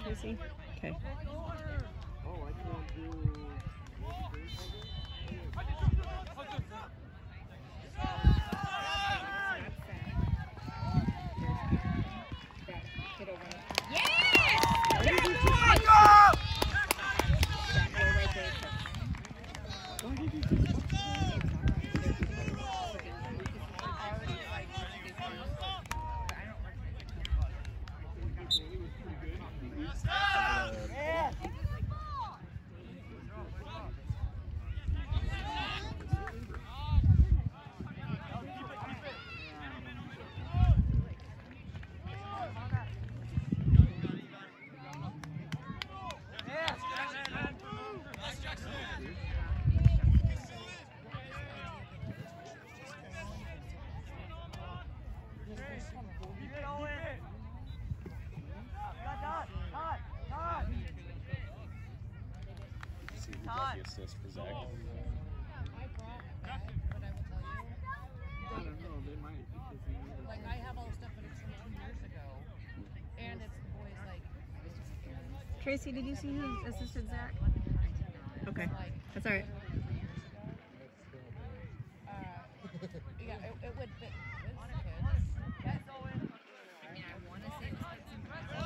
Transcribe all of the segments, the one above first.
Tracy? Okay. Oh, I can't do... Assist for Zach. I brought that, but I will tell you. I don't know, they might. Like, I have all the stuff, but it's from 2 years ago. And it's the boys, like, Tracy, did you see who assisted Zach? Okay. That's all right. Yeah, it would fit with kids. But, I mean, I want to say it was like some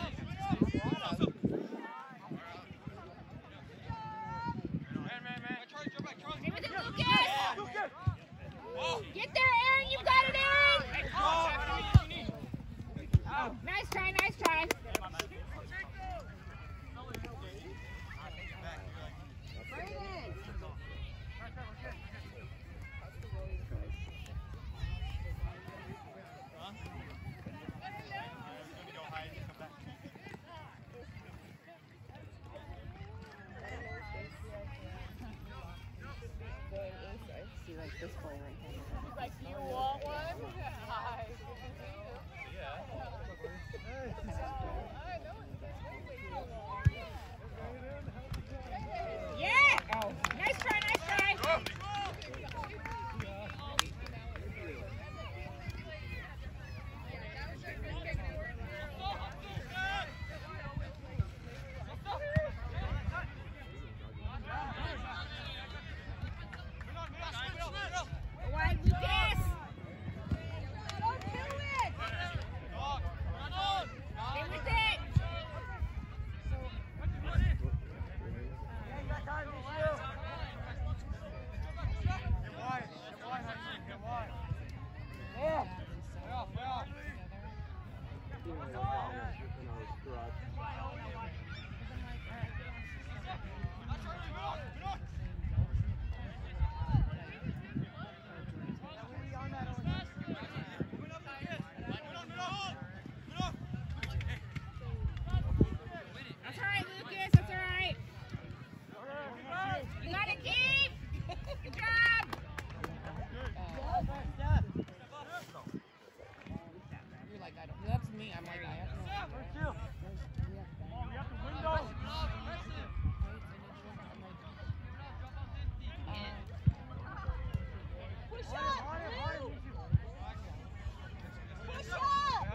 Get there, Aaron! You got it, Aaron! Oh, nice try, nice try. See, like this boy right here. like, you want one? Hi. Yeah! Oh, nice try, nice try. Wide Lucas! Don't do it! Stay with it! That's all right, Lucas. That's all right. You got it, Keith. Good job. You're like, I don't. That's me. I'm like, I have no. Push up. Push up.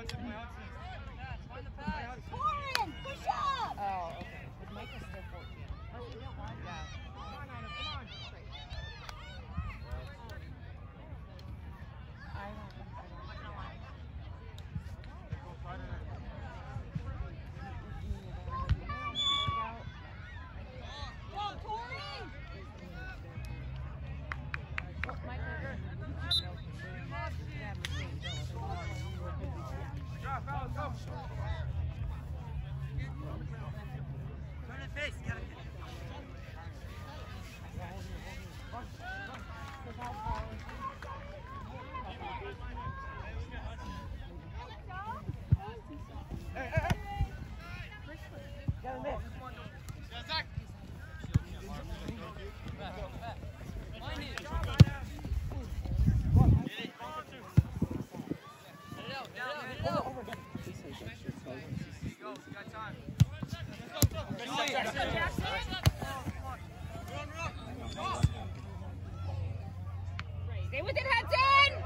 Corin, push up. Oh, okay. But Mike is still 14. Yeah. Stay with it, Hudson!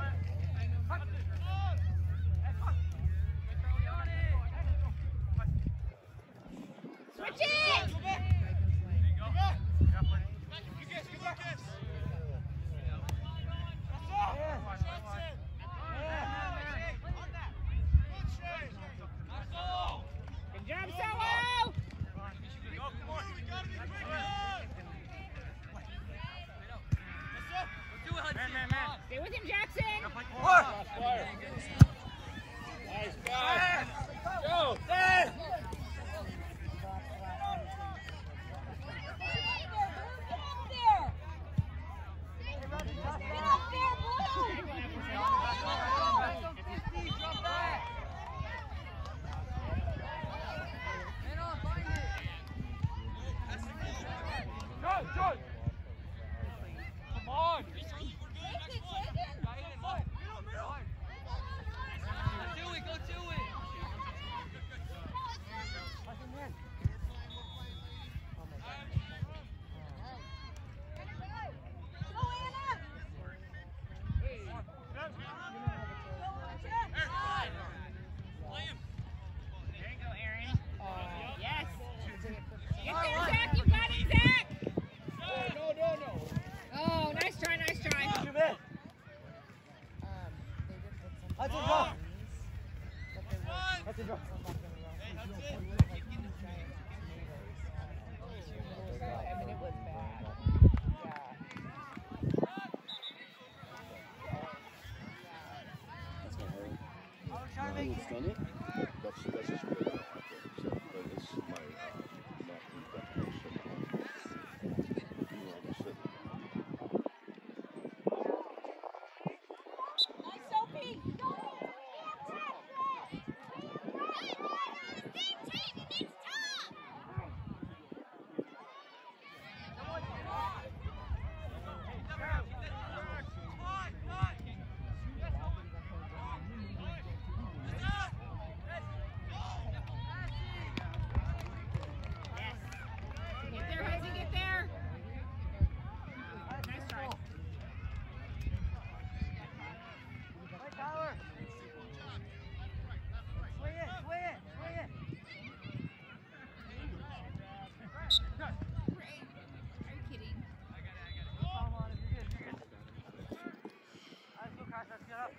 Stay with him, Jackson. Nice pass. Go. There. Come on. Go to it. Yes. Get there, Zach. You got it, Zach. No. Oh, nice try, nice try. Too bad. That's a draw. That's a draw. I mean, it was bad. I was trying to make it. Done it? That's just what I have, but it's my not definition of shit. Sophie. Get there, Hudson, get there. Nice try. Hey, Tyler. Swing it. Great. Are you kidding? Come on, if you're good. Let's go, Cross. Let's get up.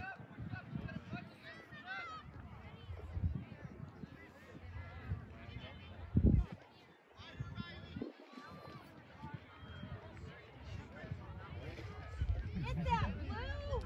Get that blue.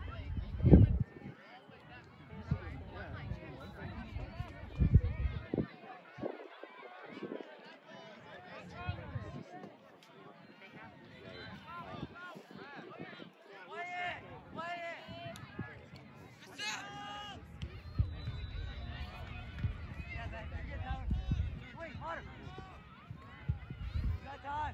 Yeah, Zach, you're good, Tyler. Swing, harder. You got time.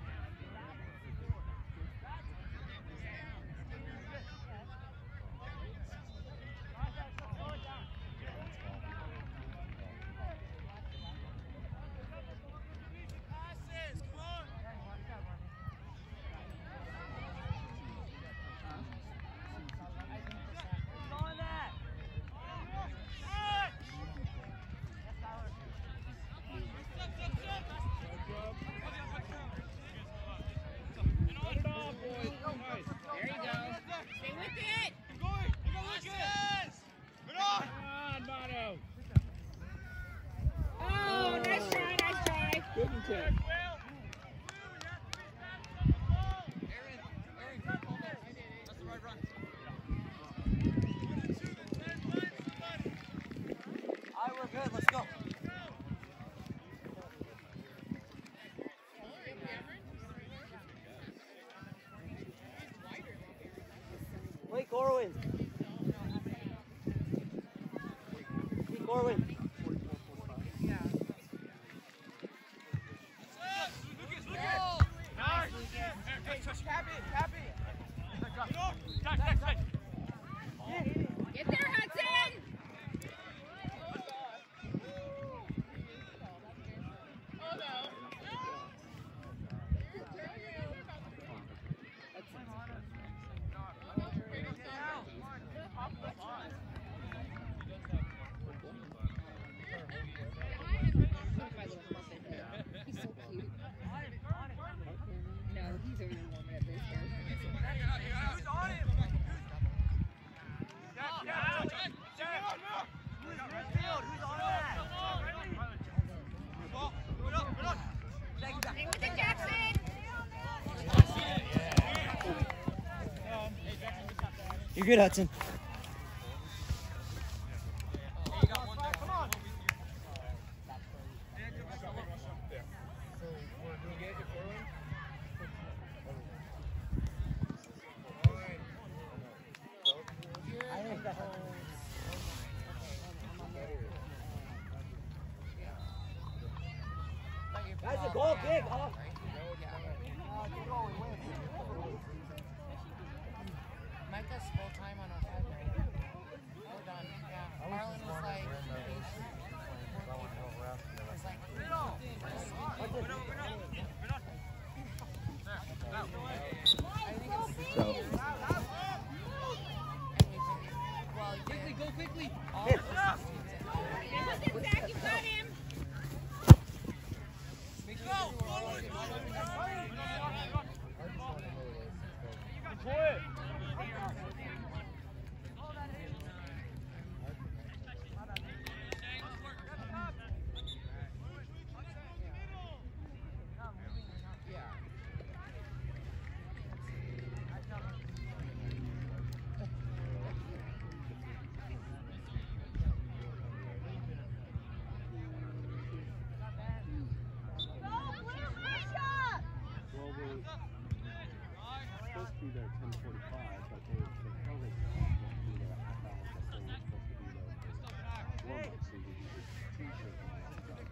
There you go. Stay with it. Oh, nice try, nice try. Good intent. All right, we're good. Let's go. Wait, Corwin. Corwin. Get there, Hudson. You're good, Hudson. That's a goal kick. Micah's full time on our Saturday. We're done. Yeah. Marlon was like, Quickly, go quickly. Zach, you got him. Be there 10:45, but they tell us supposed to be there a half hour before we're supposed to be there. Warm up, so you use a t-shirt and all that stuff.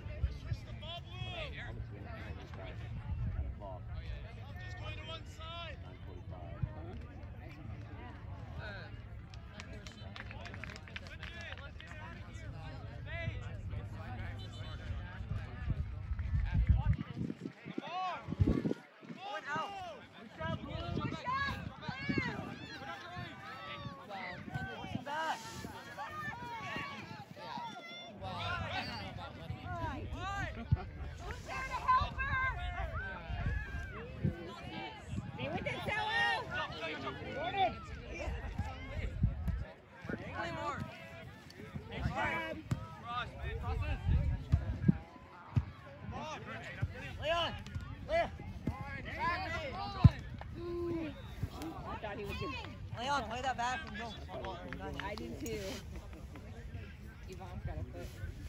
I was going to this guy at 10 o'clock. Just going to one side. 9:45. Leon, play that back and go. I did too. Yvonne's got a foot.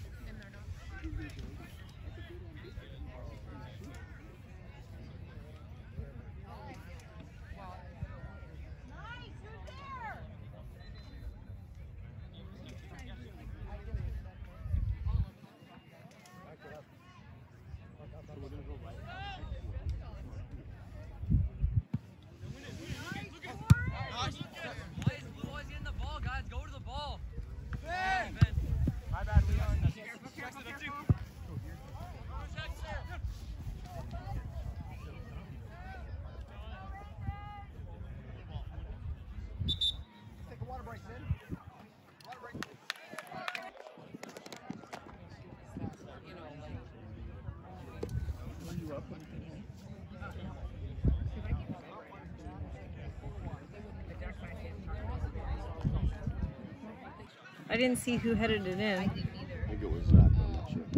I didn't see who headed it in. I think it was Zach, I'm not sure.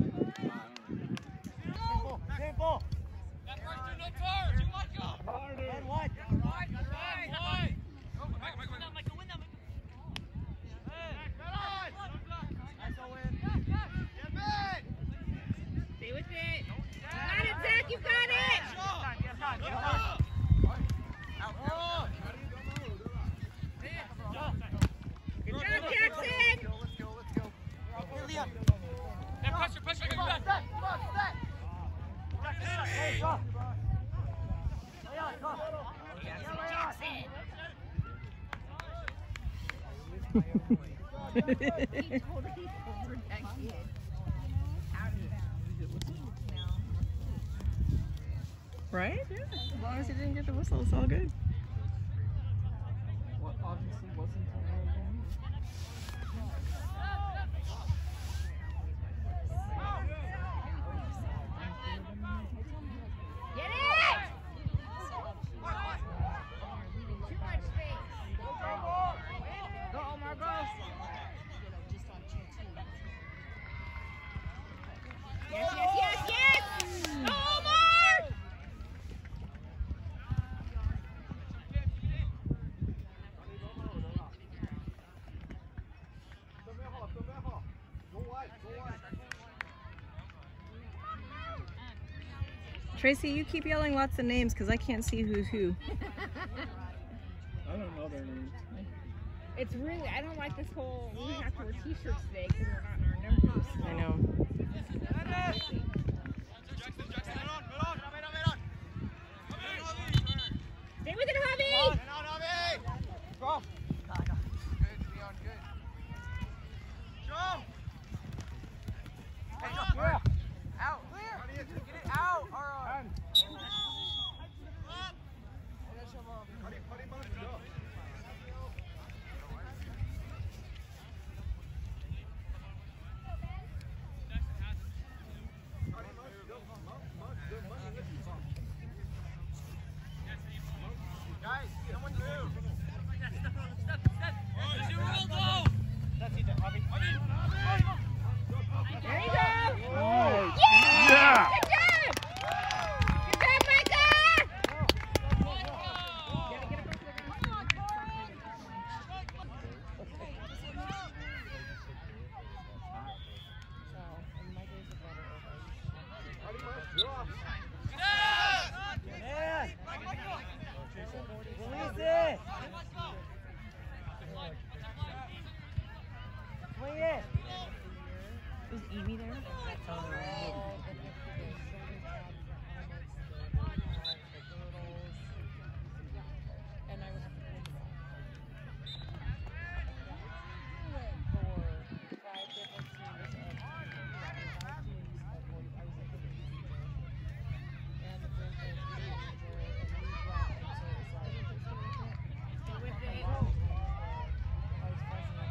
Simple. That person up first. You might go. And what? Right. Stay with it. Got it, Zach. You got it. Good job, Jackson. Let's go. Here, Leon. Pressure, get back. Right? Yeah. As long as he didn't get the whistle, it's all good. What obviously wasn't Get it! Too much space. Go, Omar, go. Yes! Go, Omar! Tracy, you keep yelling lots of names because I can't see who's who. I don't know their names. It's really, I don't like this whole, we have to wear t-shirts today because we're not in our numbers. I know. Stay with it, Javi! Go. Out. Clear. Get it out. All right. Guys, someone move. There you go! Nice. Yeah! Yeah. Good job! Good job, Micah! Release it. Swing it. Is Evie there? And I would have to pay for 5 different teams and the franchise manager and we brought and so it was like stay with it. Vice president.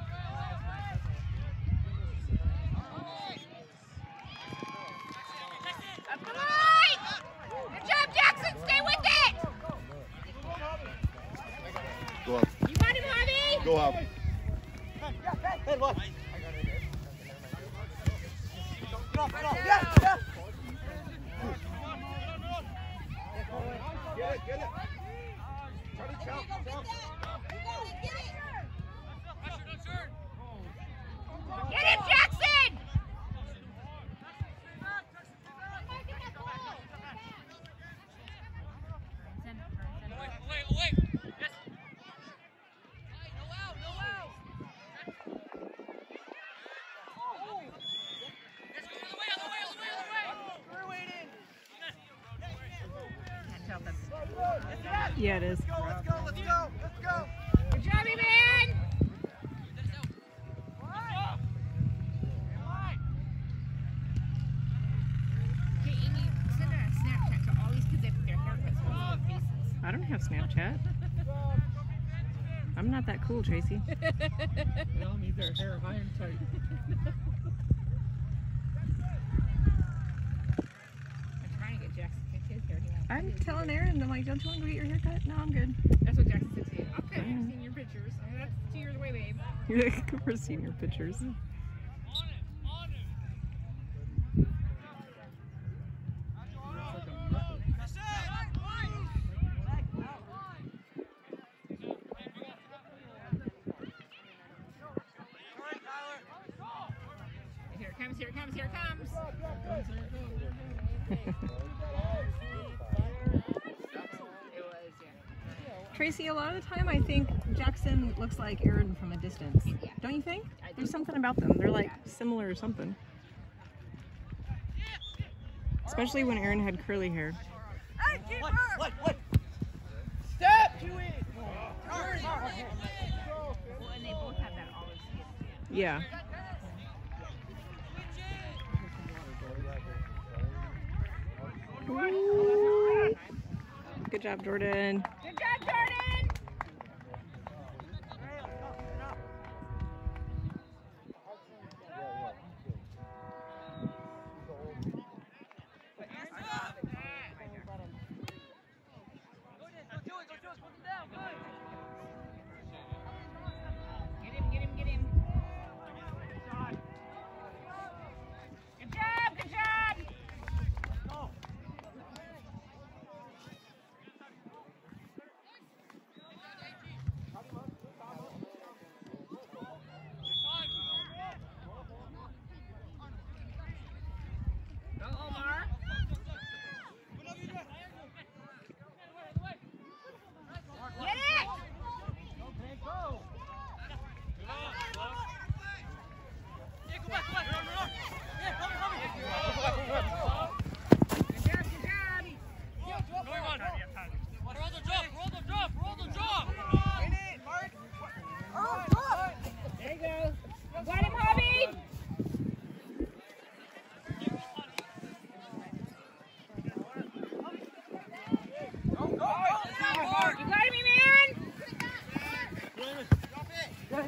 Up the line! Good job, Jackson! Stay with it! Go up. You got him, Javi! Go up. Hey, what? Get off. Yeah. Get it. Try to chop. Get him, Jackson! Yeah, it is. Let's go. Good job, man! Hey, Amy, send a Snapchat to all these kids that put their haircuts on their faces. I don't have Snapchat. I'm not that cool, Tracy. They all need their hair high and tight. I'm trying to get Jackson to fix his hair. He won't. I'm telling Aaron, I'm like, don't you want to go get your haircut? No, I'm good. That's what Jackson said to you. Okay, I've seen your pictures. That's 2 years away, babe. You're like, we're seeing your pictures. Here it comes, here it comes, here it comes. It was, yeah. Tracy, a lot of the time I think Jackson looks like Aaron from a distance. Don't you think? There's something about them. They're like similar or something. Especially when Aaron had curly hair. What? Step to it. Well, and they both have that olive skin. Yeah. Ooh. Good job, Jordan. Good job, Jordan! Get him. Good job!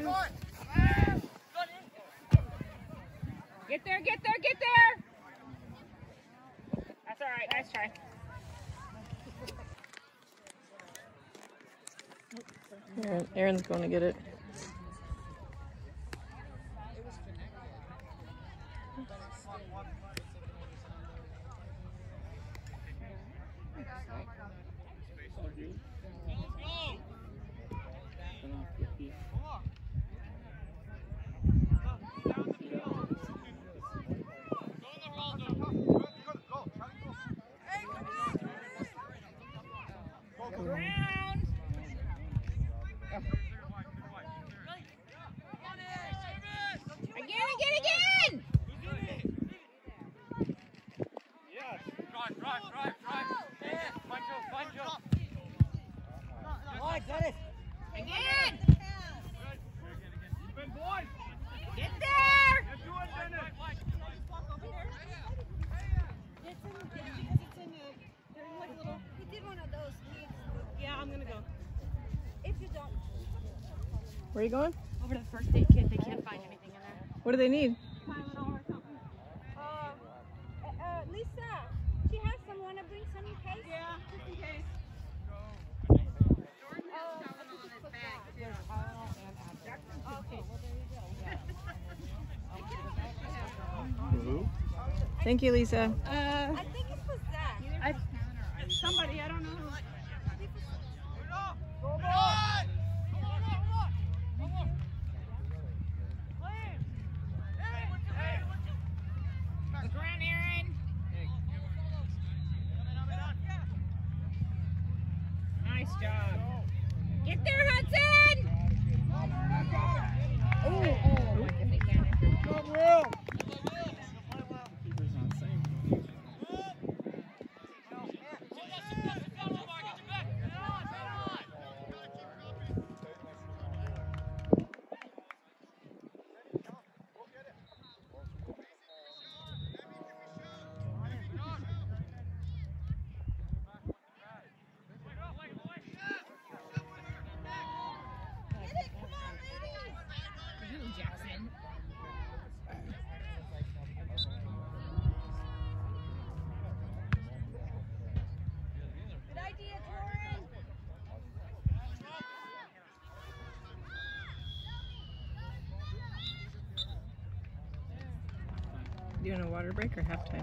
Get there, get there, get there! That's all right, nice try. Aaron's going to get it. Ground! Again! Again! Get there! He did one of those kids. Yeah, I'm going to go. If you don't. Where are you going? Over to the first aid kit, they can't find anything in there. What do they need? Tylenol or something. Lisa, she has some. Wanna bring some in case? Yeah, just in case. Thank you, Lisa. I think it was that. Somebody, I don't know who. Look around, Aaron. Nice job. Get there, Hudson! Oh, I guess they can't. Keeper's not saying. You, Jackson. Good idea, Torin. Doing a water break or halftime?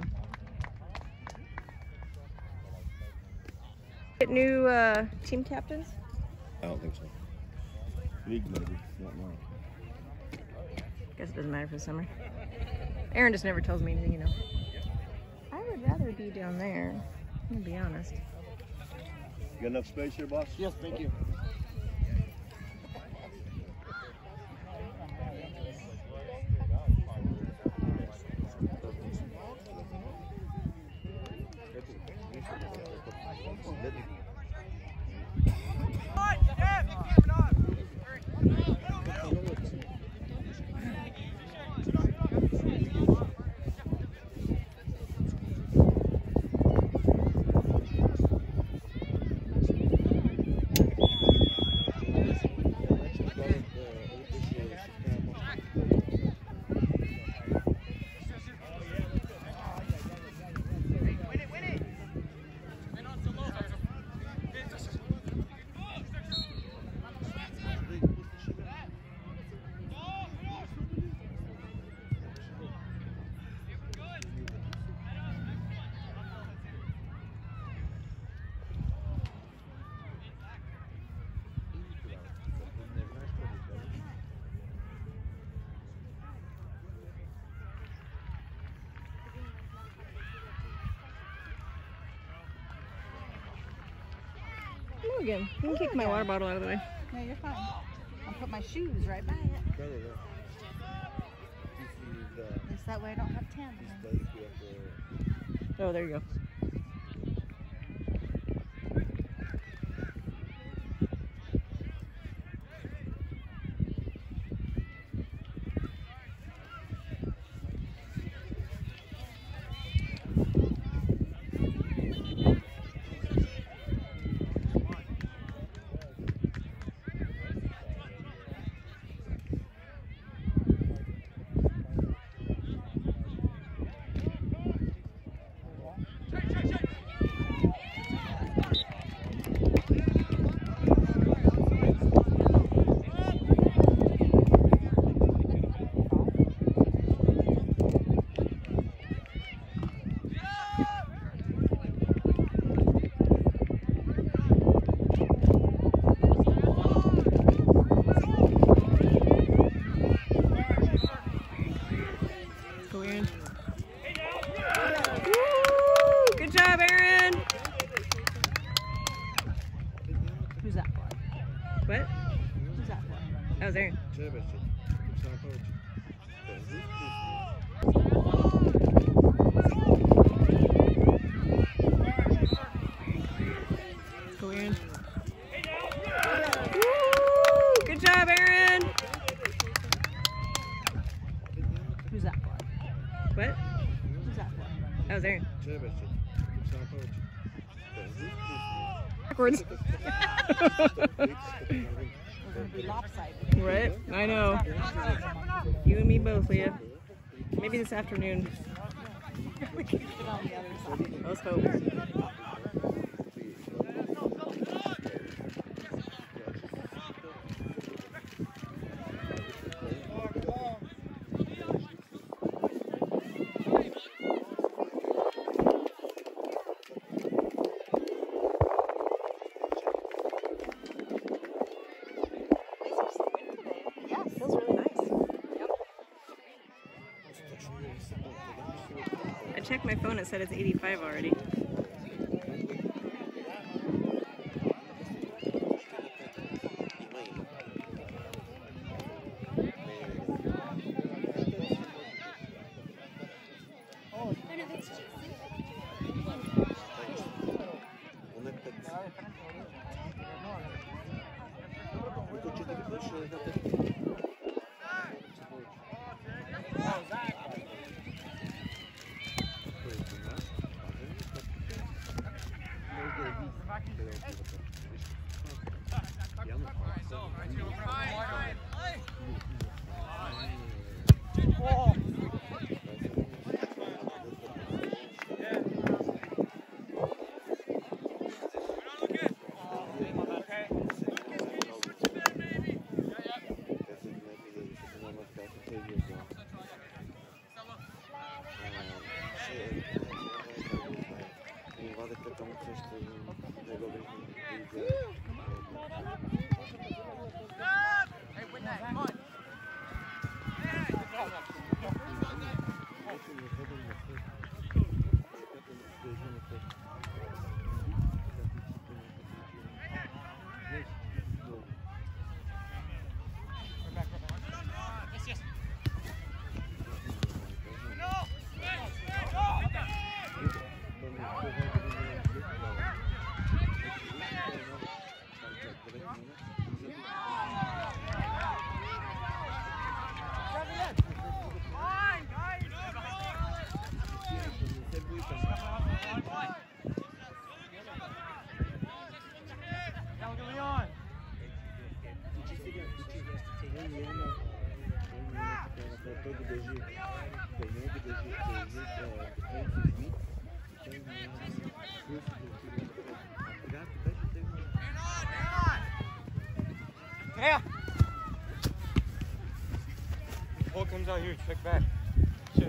Get new team captains? I don't think so. League maybe, not now. Guess it doesn't matter for the summer. Aaron just never tells me anything, you know. I would rather be down there, I'm gonna be honest. You got enough space here, boss? Yes, thank you. Hello again. You can kick my water bottle out of the way. No, you're fine. I'll put my shoes right by it. At least that way I don't have tan. Oh, there you go. That was Aaron. Go, Aaron. Woo! Good job, Aaron. Who's that for? What? Who's that for? That was Aaron. Backwards. We're gonna be lopsided. Right? I know. You and me both, Leah. Maybe this afternoon. We can get on the other side. Let's hope. Yeah, it feels really nice. Yep. I checked my phone, it said it's 85 already. Yeah. Ball comes out here, check back. Shit.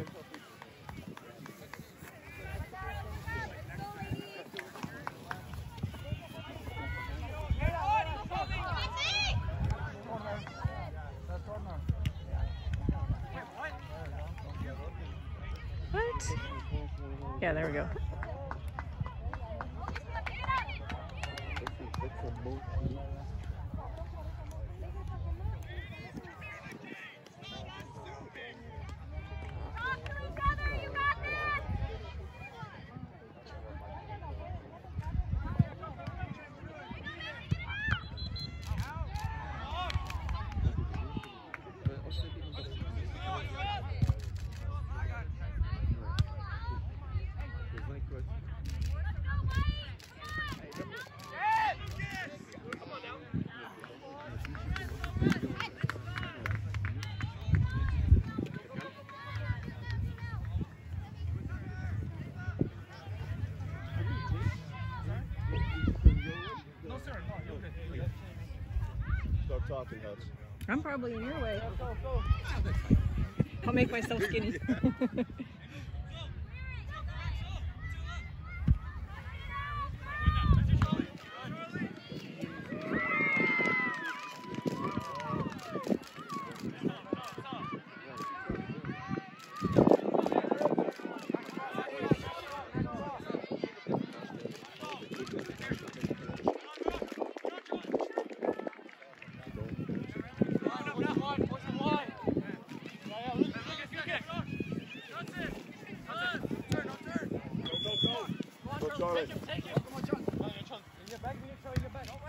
What? Yeah, there we go. Stop talking, Hutch. I'm probably in your way. I'll make myself skinny.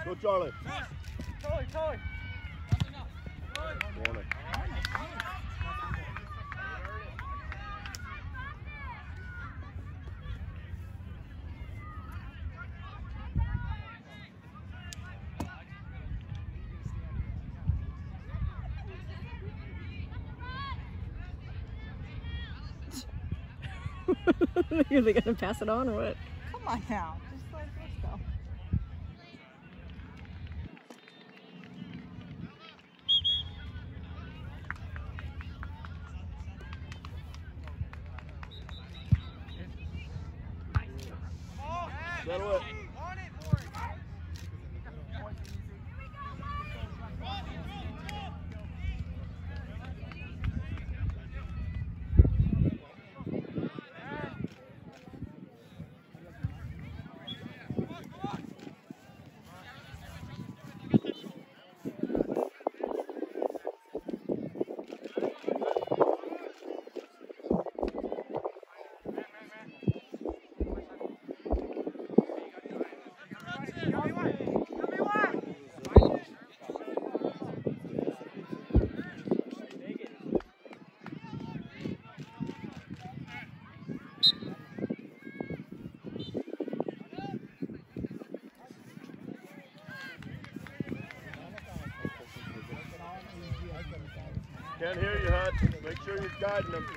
Go, Charlie. Charlie, Charlie. Warner. Are they gonna pass it on or what? Come on now. Just let's go. Settle it. Can't hear you, Hut. Make sure you're guiding them.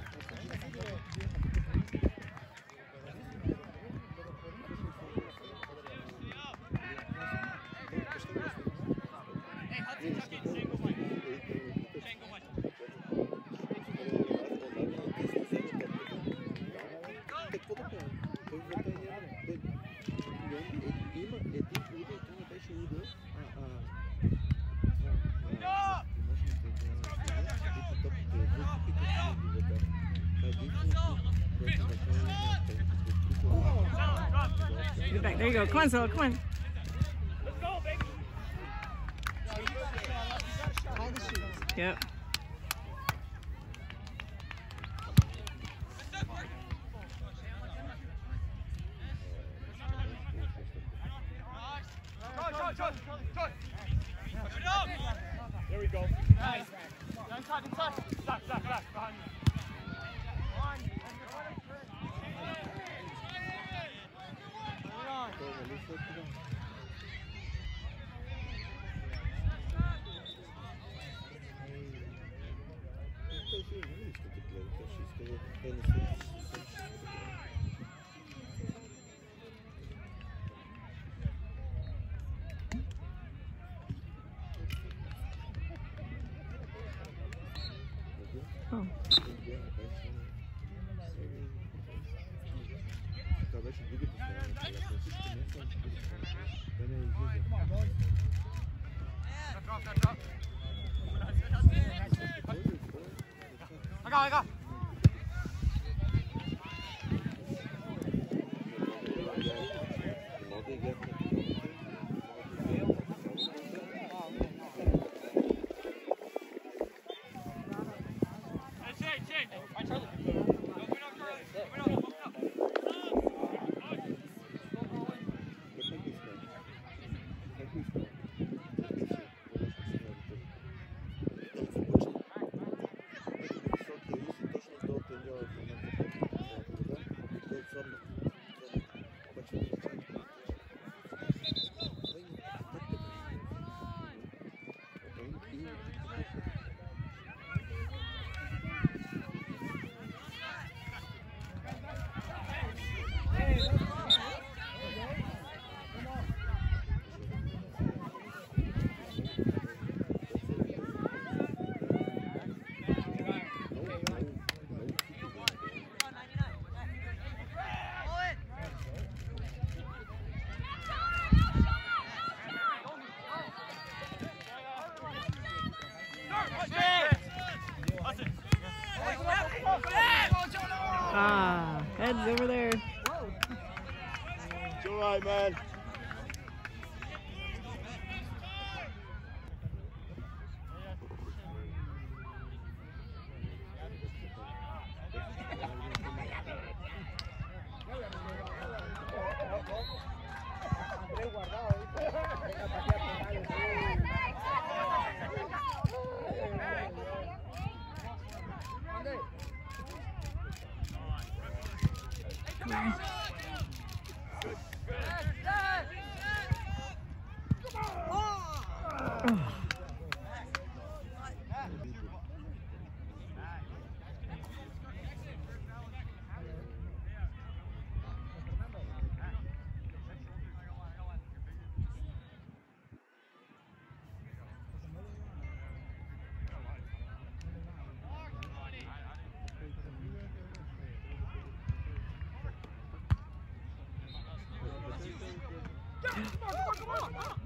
Get back. There you go. Come on, Zoe. Come on. Yep. There we go. Nice. Inside. Stop. Behind you. Oh. I got. Ah, heads over there. It's all right, man.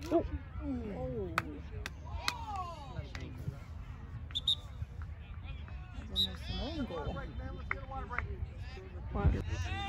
Oh. That's almost an own goal. Water.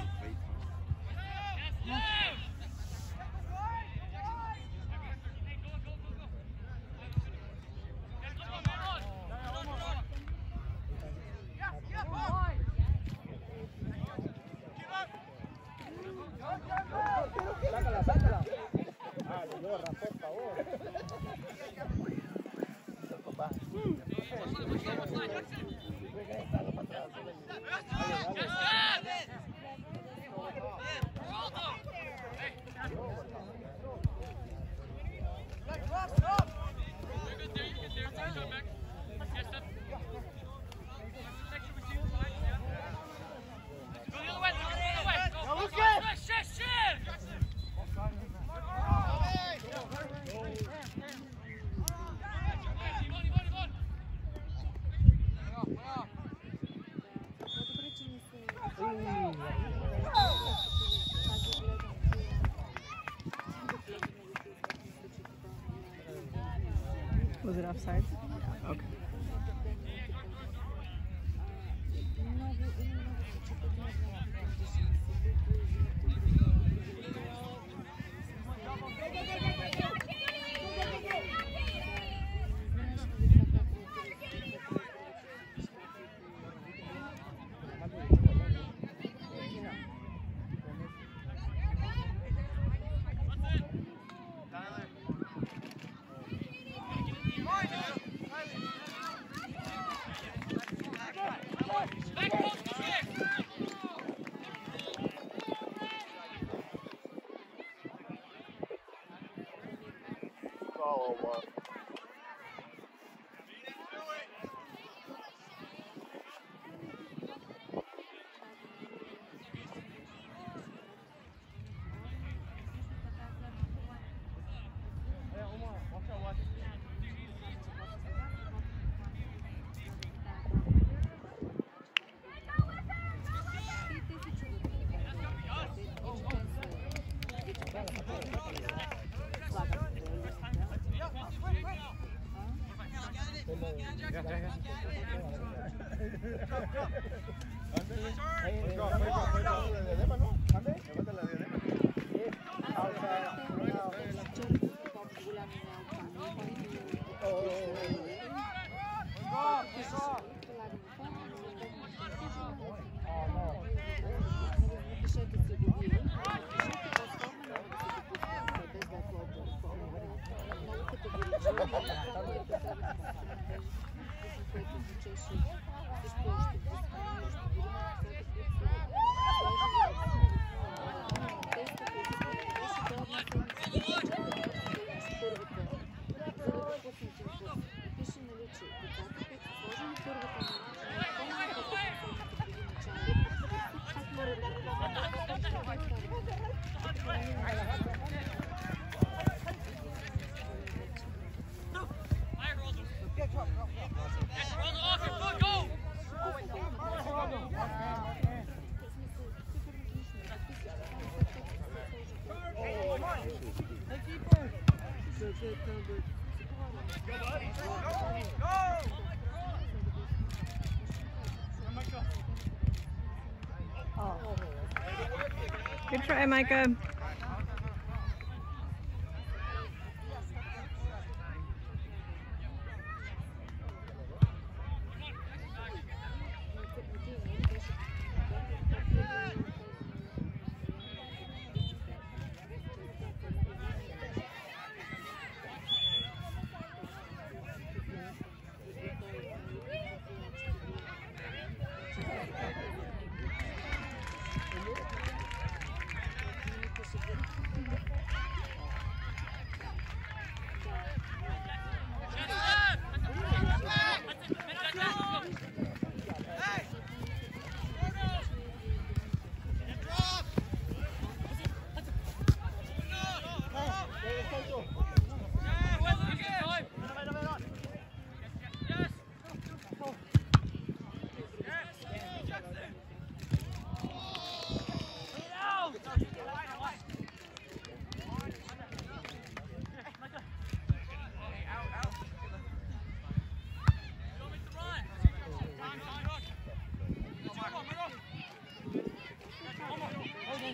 Was it offside? Okay. Good try, Micah.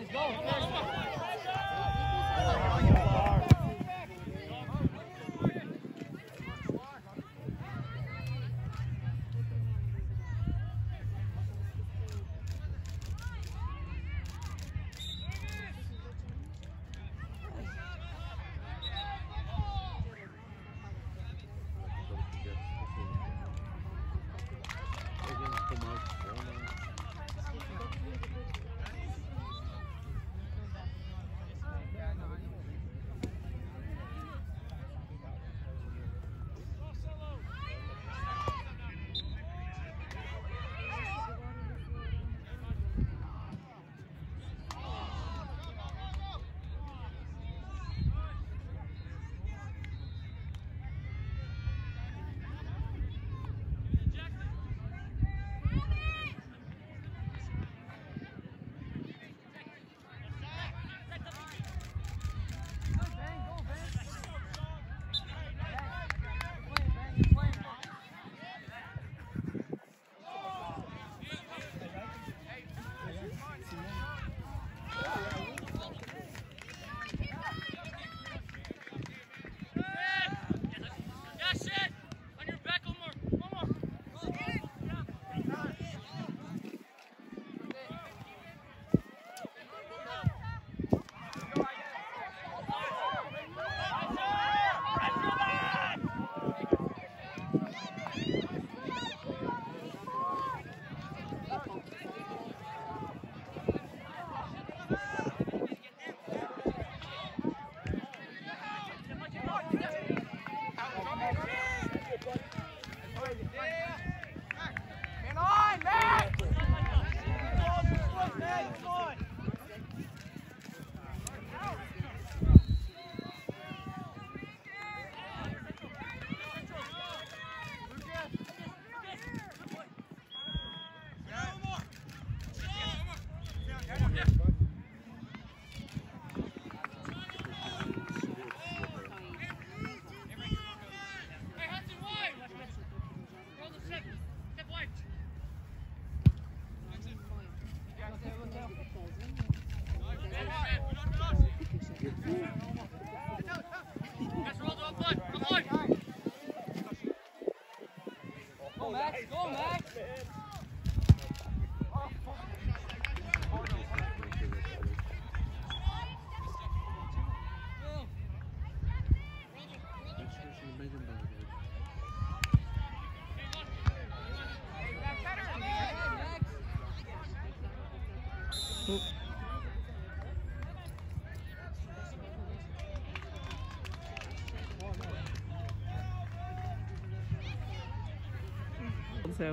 So.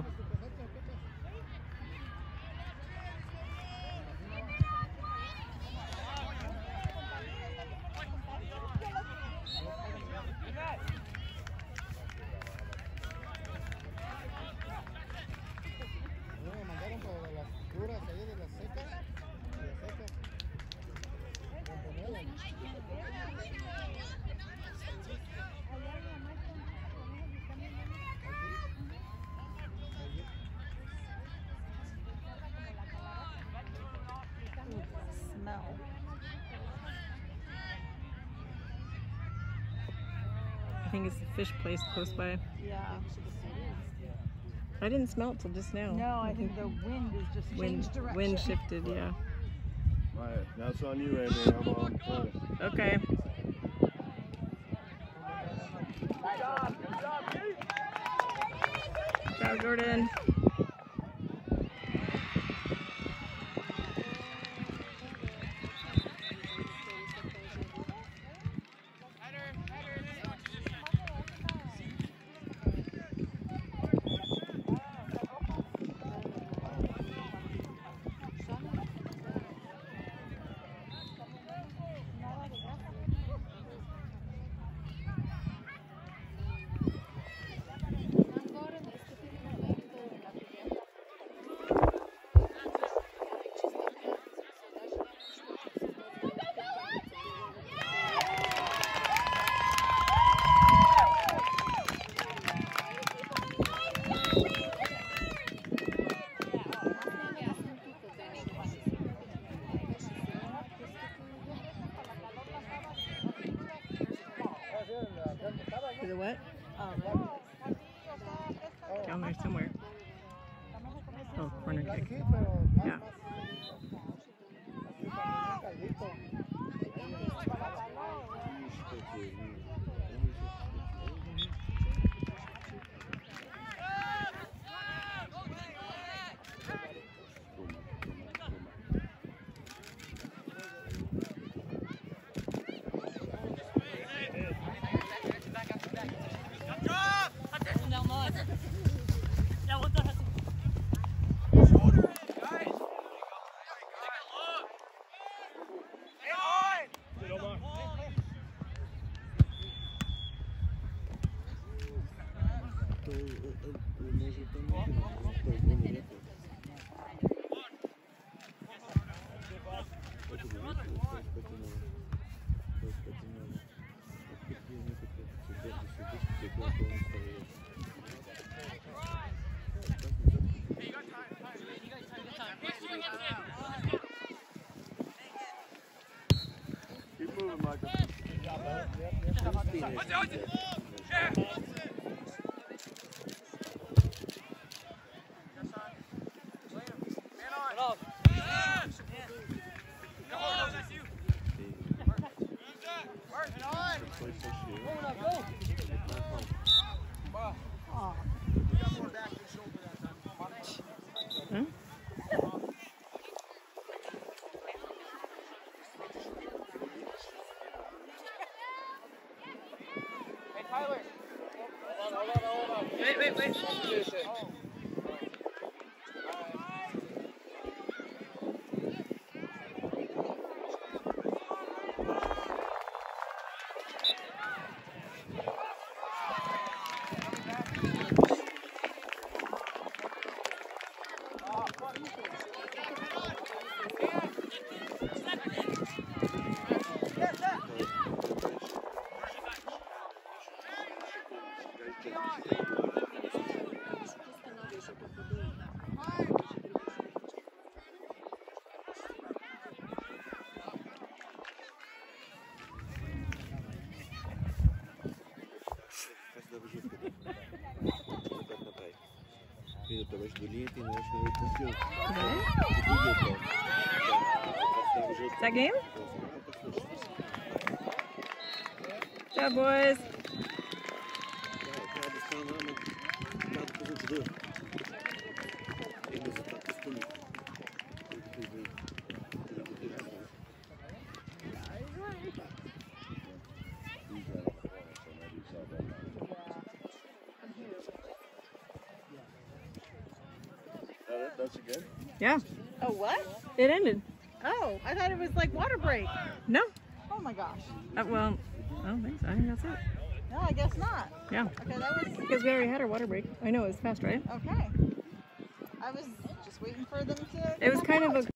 Me mandaron para las duras ahí de las secas. De las secas. Smell. I think it's the fish place close by. Yeah. I didn't smell it till just now. No, I think the wind is just changed direction. Wind shifted, yeah. All right, now it's on you, Amy. I'm on play. Okay. Good job, Jordan. down there somewhere. Oh, corner kick. Sí, pero más, Yeah. más caldito. Keep moving, Michael. Huh? Hey, Tyler. Hold on. Wait. Is that game? Good job, boys. That's good. Yeah, Oh, what? it ended. Oh, I thought it was like water break. No. Oh my gosh. Well, I don't think so. I think that's it. No, I guess not. Yeah. Okay, that was Because we already had our water break. I know it was fast, right? okay. I was just waiting for them to. It was come kind out. of a